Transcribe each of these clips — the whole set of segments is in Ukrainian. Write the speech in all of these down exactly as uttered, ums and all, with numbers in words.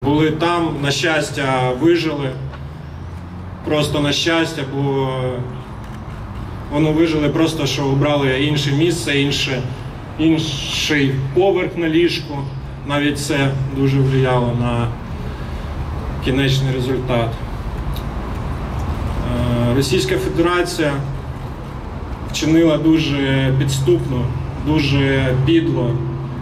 були там, на щастя, вижили. Просто на щастя, бо вони вижили просто, що обрали інше місце, інше, інший поверх на ліжку. Навіть це дуже впливало на кінечний результат. Російська Федерація вчинила дуже підступно, дуже підло,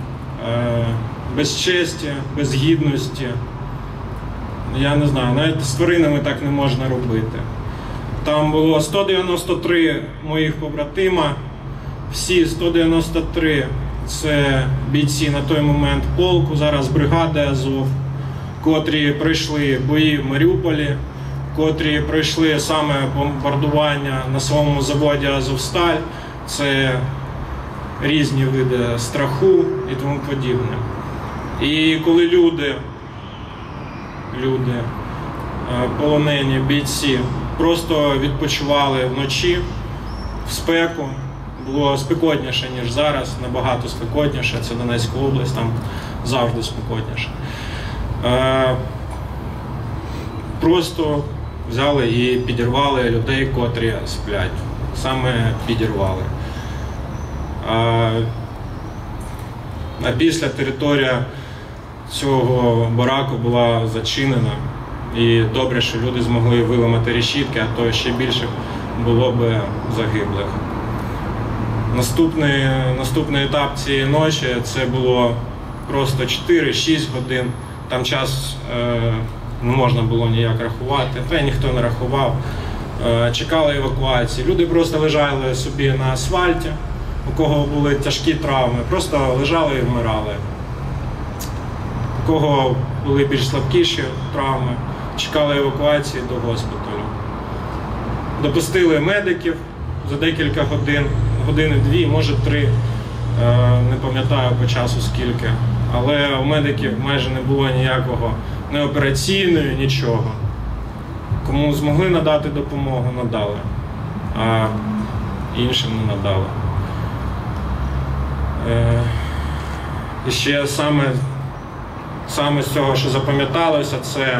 без честі, без гідності. Я не знаю, навіть з тваринами так не можна робити. Там було сто дев'яносто три моїх побратима, всі сто дев'яносто три це бійці на той момент полку, зараз бригади Азов, котрі пройшли бої в Маріуполі, котрі пройшли саме бомбардування на своєму заводі Азовсталь, це різні види страху і тому подібне. І коли люди, люди, полонені, бійці, просто відпочивали вночі в спеку, було спекотніше, ніж зараз, набагато спекотніше, це Донецька область, там завжди спекотніше. Просто взяли і підірвали людей, котрі сплять. Саме підірвали. А після територія цього бараку була зачинена. І добре, що люди змогли виламати решітки, а то ще більше було б загиблих. Наступний, наступний етап цієї ночі це було просто чотири-шість годин. Там час е, не можна було ніяк рахувати, та й ніхто не рахував. Е, чекали евакуації. Люди просто лежали собі на асфальті, у кого були тяжкі травми, просто лежали і вмирали. У кого були більш слабкіші травми, чекали евакуації до госпіталю. Допустили медиків за декілька годин, години-дві, може три, не пам'ятаю по часу скільки. Але у медиків майже не було ніякого, ні операційної, нічого. Кому змогли надати допомогу, надали, а іншим не надали. І ще саме, саме з цього, що запам'яталося, це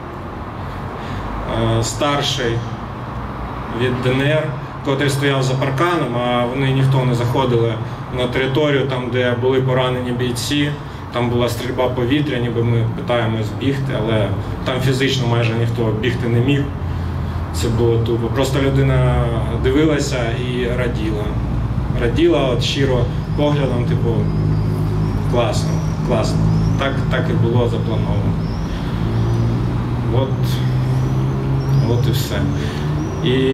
старший від ДНР, котрий стояв за парканом, а вони ніхто не заходили на територію, там, де були поранені бійці. Там була стрільба повітря, ніби ми питаємось бігти, але там фізично майже ніхто бігти не міг. Це було тупо. Просто людина дивилася і раділа. Раділа от щиро поглядом, типу, класно, класно. Так, так і було заплановано. От, от і все. І